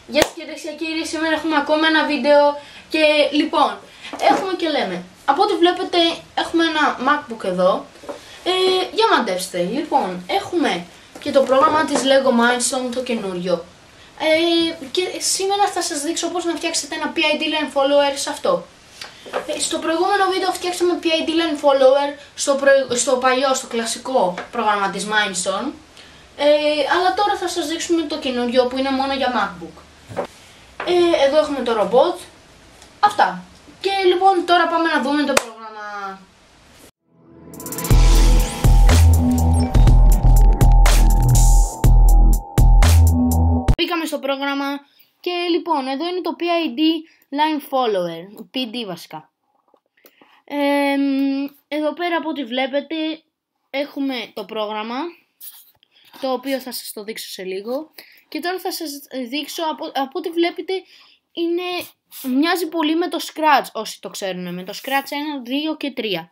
Γεια σας κυρίες και κύριοι, σήμερα έχουμε ακόμα ένα βίντεο και λοιπόν, έχουμε και λέμε. Από ό,τι βλέπετε έχουμε ένα MacBook εδώ, για μαντέψτε. Λοιπόν, έχουμε και το πρόγραμμα της Lego Mindstorm το καινούριο. Και σήμερα θα σας δείξω πώς να φτιάξετε ένα PID line follower σε αυτό. Στο προηγούμενο βίντεο φτιάξαμε PID line follower στο παλιό, στο κλασικό πρόγραμμα της Mindstorm. Αλλά τώρα θα σας δείξουμε το καινούριο που είναι μόνο για MacBook. Εδώ έχουμε το ρομπότ. Αυτά. Και λοιπόν τώρα πάμε να δούμε το πρόγραμμα. Μπήκαμε στο πρόγραμμα και λοιπόν εδώ είναι το PID line follower, PD βασικά. Εδώ πέρα από ό,τι βλέπετε έχουμε το πρόγραμμα, το οποίο θα σας το δείξω σε λίγο. Και τώρα θα σας δείξω, από ό,τι βλέπετε, μοιάζει πολύ με το Scratch, όσοι το ξέρουν, με το Scratch 1, 2 και 3.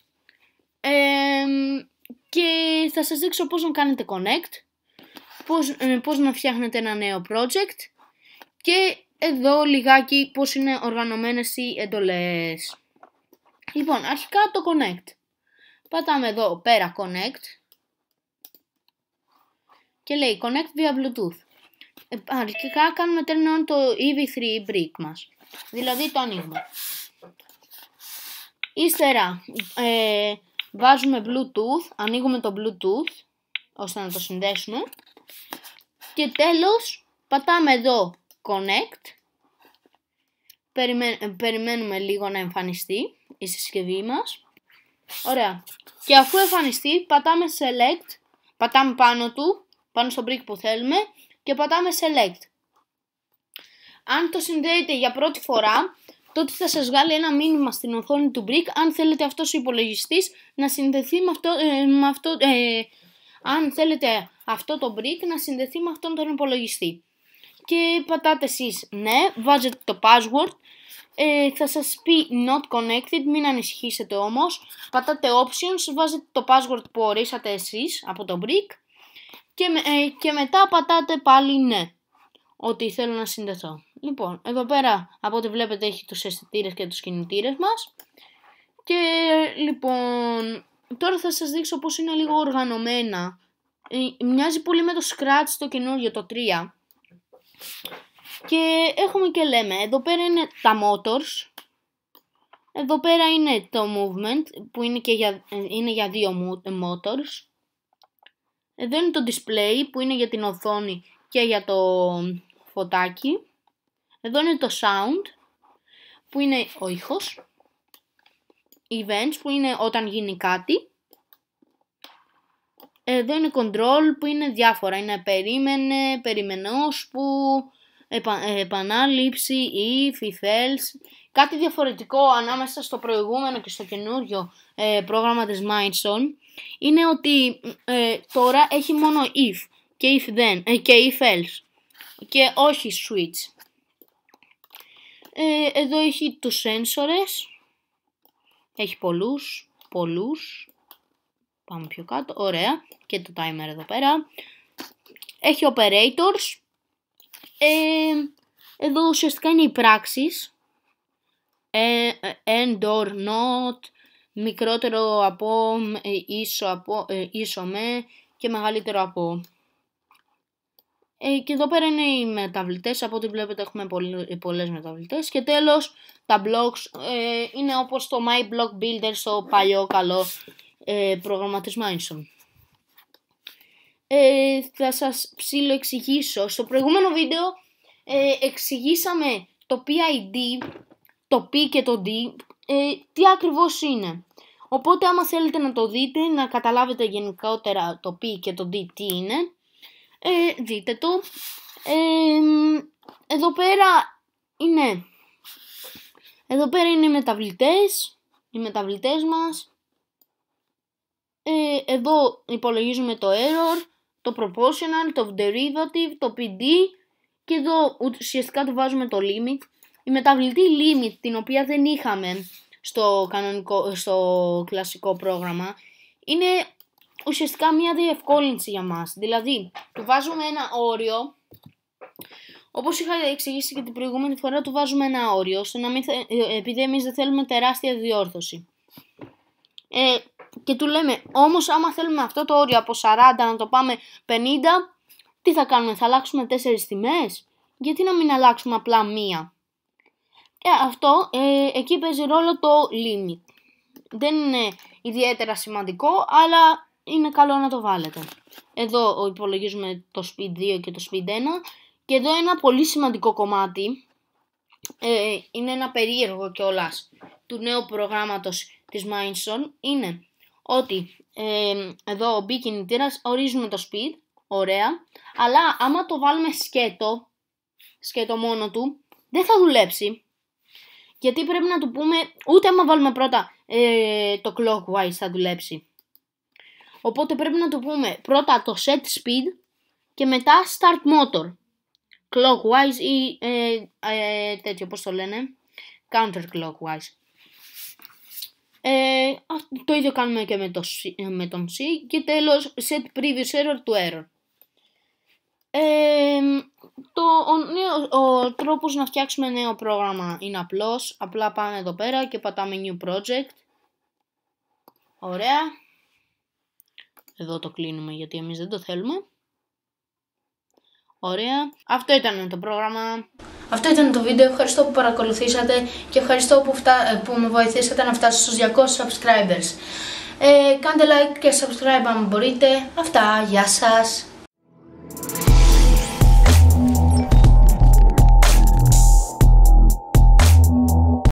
Και θα σας δείξω πώς να κάνετε connect, πώς να φτιάχνετε ένα νέο project και εδώ λιγάκι πώς είναι οργανωμένες οι εντολές. Λοιπόν, αρχικά το connect. Πατάμε εδώ πέρα connect. Και λέει connect via bluetooth. Αρχικά κάνουμε turn on το EV3 brick μας. Δηλαδή το ανοίγουμε. Ύστερα βάζουμε bluetooth. Ανοίγουμε το bluetooth ώστε να το συνδέσουμε. Και τέλος πατάμε εδώ connect. Περιμένουμε λίγο να εμφανιστεί η συσκευή μας. Ωραία. Και αφού εμφανιστεί πατάμε select. Πατάμε πάνω στο brick που θέλουμε και πατάμε select. Αν το συνδέετε για πρώτη φορά, τότε θα σας βγάλει ένα μήνυμα στην οθόνη του brick αν θέλετε αυτός ο υπολογιστής να συνδεθεί αν θέλετε αυτό το brick να συνδεθεί με αυτόν τον υπολογιστή. Και πατάτε εσείς ναι, βάζετε το password, θα σας πει not connected, μην ανησυχήσετε όμως. Πατάτε options, βάζετε το password που ορίσατε εσείς από το brick. Και μετά πατάτε πάλι ναι, ότι θέλω να συνδεθώ. Λοιπόν, εδώ πέρα από ό,τι βλέπετε έχει τους αισθητήρες και τους κινητήρες μας. Και λοιπόν, τώρα θα σας δείξω πώς είναι λίγο οργανωμένα. Μοιάζει πολύ με το Scratch το καινούριο, το 3. Και έχουμε και λέμε, εδώ πέρα είναι τα motors. Εδώ πέρα είναι το movement, που είναι για δύο motors. Εδώ είναι το display που είναι για την οθόνη και για το φωτάκι. Εδώ είναι το sound που είναι ο ήχος. Events που είναι όταν γίνει κάτι. Εδώ είναι control που είναι διάφορα. Είναι περίμενε ώσπου, επανάληψη, if, else. Κάτι διαφορετικό ανάμεσα στο προηγούμενο και στο καινούριο πρόγραμμα της Mindstorm είναι ότι τώρα έχει μόνο if και if then και if else και όχι switch. Εδώ έχει τους σένσορες, έχει πολλούς, πάμε πιο κάτω, ωραία, και το timer εδώ πέρα. Έχει operators, εδώ ουσιαστικά είναι οι πράξεις, and or not, μικρότερο από, ίσο με και μεγαλύτερο από. Και εδώ πέρα είναι οι μεταβλητές, από ό,τι βλέπετε έχουμε πολλές μεταβλητές. Και τέλος τα blocks είναι όπως το My Block Builder στο παλιό καλό πρόγραμμα της Mindstorm. Θα σας ψιλοεξηγήσω. Στο προηγούμενο βίντεο εξηγήσαμε το PID, το P και το D, τι ακριβώς είναι. Οπότε άμα θέλετε να το δείτε, να καταλάβετε γενικότερα το P και το D τι είναι, δείτε το. Εδώ πέρα είναι οι μεταβλητές μας. Εδώ υπολογίζουμε το error, το proportional, το derivative, το PD και εδώ ουσιαστικά του βάζουμε το limit. Η μεταβλητή limit, την οποία δεν είχαμε στο κλασικό πρόγραμμα, είναι ουσιαστικά μια διευκόλυνση για μας. Δηλαδή, του βάζουμε ένα όριο Όπως είχα εξηγήσει και την προηγούμενη φορά, του βάζουμε ένα όριο, ώστε να μην επειδή εμείς δεν θέλουμε τεράστια διόρθωση. Και του λέμε, όμως άμα θέλουμε αυτό το όριο από 40 να το πάμε 50, τι θα κάνουμε, θα αλλάξουμε 4 τιμές? Γιατί να μην αλλάξουμε απλά μία? Αυτό εκεί παίζει ρόλο το limit. Δεν είναι ιδιαίτερα σημαντικό, αλλά είναι καλό να το βάλετε. Εδώ υπολογίζουμε το speed 2 και το speed 1. Και εδώ ένα πολύ σημαντικό κομμάτι, είναι ένα περίεργο κιόλας του νέου προγράμματος της Mindstorm, είναι ότι εδώ ο B κινητήρας ορίζουμε το speed, ωραία, αλλά άμα το βάλουμε σκέτο μόνο του, δεν θα δουλέψει. Γιατί πρέπει να του πούμε, ούτε άμα βάλουμε πρώτα το clockwise θα δουλέψει. Οπότε πρέπει να του πούμε πρώτα το set speed και μετά start motor. Clockwise ή τέτοιο, πώς το λένε, counterclockwise. Το ίδιο κάνουμε και με τον C. Και τέλος, set previous error to error. Ο τρόπος να φτιάξουμε νέο πρόγραμμα είναι απλός. Απλά πάμε εδώ πέρα και πατάμε new project. Ωραία. Εδώ το κλείνουμε γιατί εμείς δεν το θέλουμε. Ωραία. Αυτό ήταν το πρόγραμμα. Αυτό ήταν το βίντεο. Ευχαριστώ που παρακολουθήσατε και ευχαριστώ που με βοηθήσατε να φτάσω στους 200 subscribers. Κάντε like και subscribe αν μπορείτε. Αυτά. Γεια σας.